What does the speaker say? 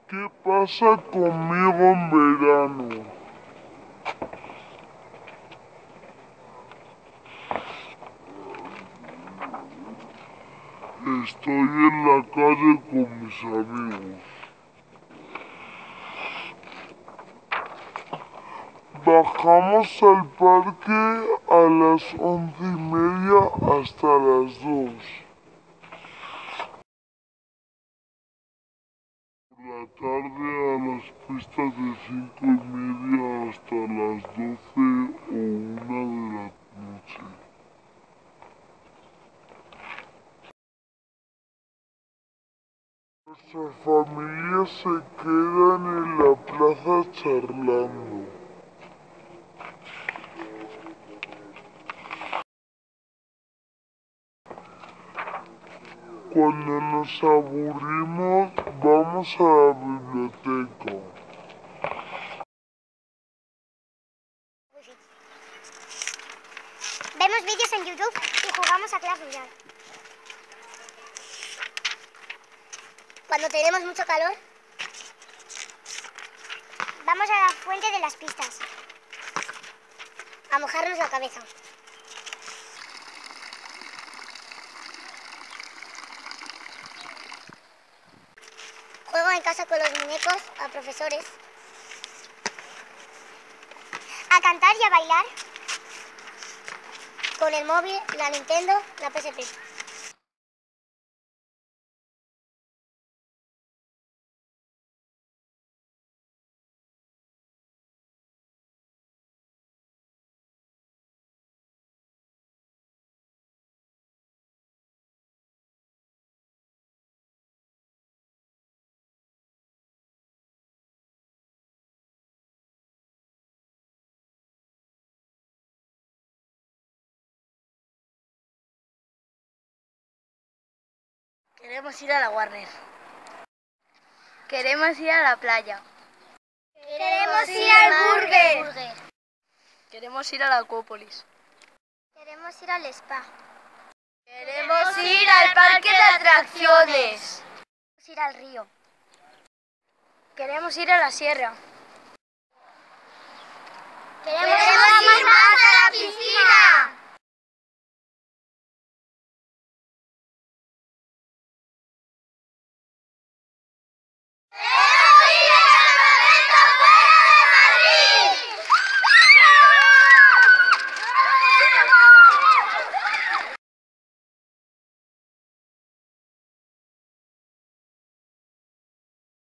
¿Qué pasa conmigo en verano? Estoy en la calle con mis amigos. Bajamos al parque a las 11:30 hasta las 2. Por la tarde a las pistas de 5:30 hasta las 12 o 1 de la noche. Nuestras familias se quedan en la plaza charlando. Cuando nos aburrimos, vamos a la biblioteca. Vemos vídeos en YouTube y jugamos a Clash Royale. Cuando tenemos mucho calor, vamos a la fuente de las pistas a mojarnos la cabeza. Juego en casa con los muñecos, a profesores, a cantar y a bailar con el móvil, la Nintendo, la PSP. Queremos ir a la Warner. Queremos ir a la playa. Queremos ir al burger. Queremos ir a la Acuópolis. Queremos ir al spa. Queremos ir al parque de atracciones. Queremos ir al río. Queremos ir a la sierra. Queremos ir